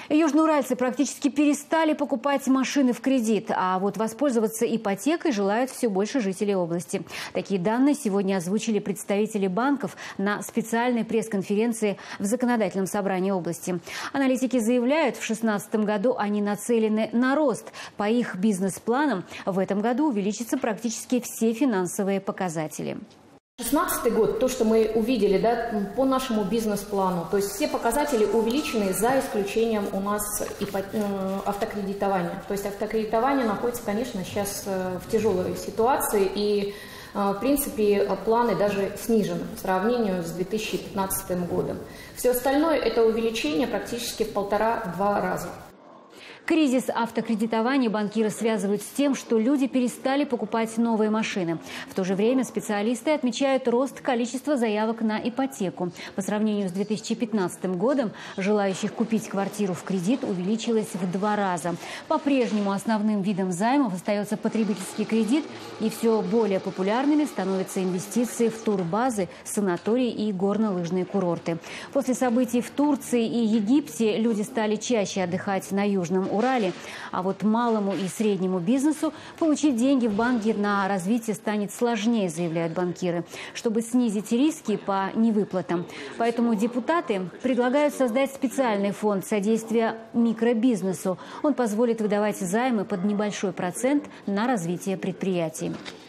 Южноуральцы практически перестали покупать машины в кредит, а вот воспользоваться ипотекой желают все больше жителей области. Такие данные сегодня озвучили представители банков на специальной пресс-конференции в законодательном собрании области. Аналитики заявляют, в 2016 году они нацелены на рост. По их бизнес-планам в этом году увеличатся практически все финансовые показатели. 2016 год, то, что мы увидели, да, по нашему бизнес-плану, то есть все показатели увеличены за исключением у нас автокредитования. То есть автокредитование находится, конечно, сейчас в тяжелой ситуации и, в принципе, планы даже снижены по сравнению с 2015 годом. Все остальное – это увеличение практически в 1,5–2 раза. Кризис автокредитования банкиры связывают с тем, что люди перестали покупать новые машины. В то же время специалисты отмечают рост количества заявок на ипотеку. По сравнению с 2015 годом желающих купить квартиру в кредит увеличилось в 2 раза. По-прежнему основным видом займов остается потребительский кредит, и все более популярными становятся инвестиции в турбазы, санатории и горнолыжные курорты. После событий в Турции и Египте люди стали чаще отдыхать на Южном Урале. А вот малому и среднему бизнесу получить деньги в банке на развитие станет сложнее, заявляют банкиры, чтобы снизить риски по невыплатам. Поэтому депутаты предлагают создать специальный фонд содействия микробизнесу. Он позволит выдавать займы под небольшой процент на развитие предприятий.